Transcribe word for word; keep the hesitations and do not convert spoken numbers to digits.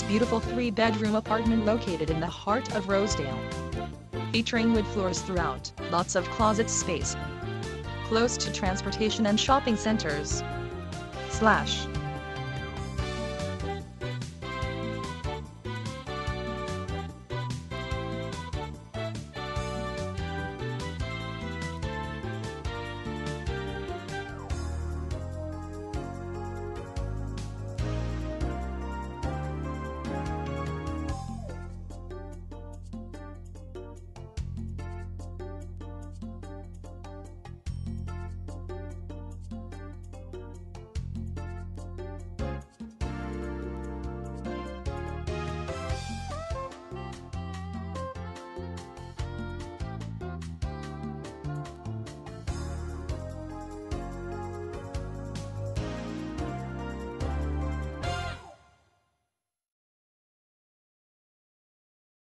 beautiful three-bedroom apartment located in the heart of Rosedale. Featuring wood floors throughout, lots of closet space, close to transportation and shopping centers. Slash.